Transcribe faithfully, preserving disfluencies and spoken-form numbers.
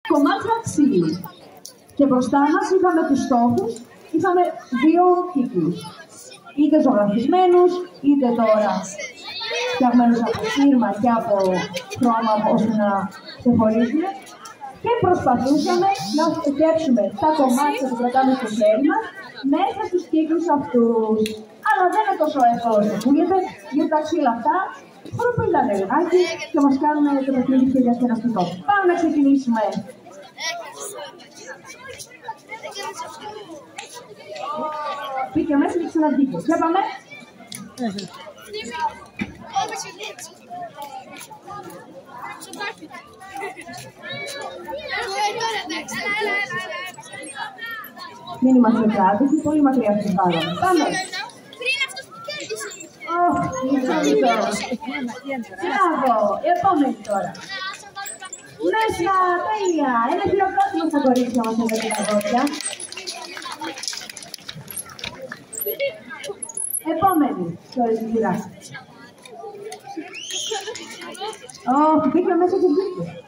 κομμάτια ξύλου. Και μπροστά μας είχαμε τους στόχους, είχαμε δύο κύκλους. Είτε ζωγραφισμένους, είτε τώρα φτιαγμένους από σύρμα και από χρώμα ώστε να ξεχωρίζουν. Και προσπαθούσαμε να φτιάξουμε τα κομμάτια που κρατάμε στο χέρι μας μέσα στους κύκλους αυτούς. Αλλά δεν είναι τόσο εύκολο όσο ακούγεται, γιατί τα ξύλα αυτά προπλήτανε λιγάκι και μας κάνουν το παιχνίδι πιο διασκεδαστικό. Πάμε να ξεκινήσουμε. Μπήκε μέσα και ξαναμπήκε. Για πάμε. Μην είμαστε κράτηση, πολύ μακριά στην πάρα. Πάμε. Μπράβο, επόμενη τώρα. Μέσα, τέλεια. Ένα χειροκρότημα στα κορίτσια μας εδώ και τα πόδια. Επόμενη, τώρα στη σειρά. Ω, μπήκα μέσα και μπήκε.